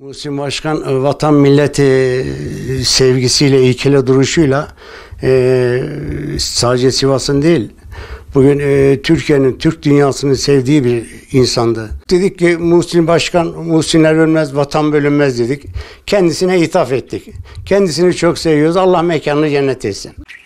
Muhsin Başkan vatan milleti sevgisiyle, ilkeli duruşuyla sadece Sivas'ın değil, bugün Türkiye'nin, Türk dünyasının sevdiği bir insandı. Dedik ki Muhsin Başkan, Muhsinler ölmez, vatan bölünmez dedik. Kendisine ithaf ettik. Kendisini çok seviyoruz. Allah mekanını cennet etsin.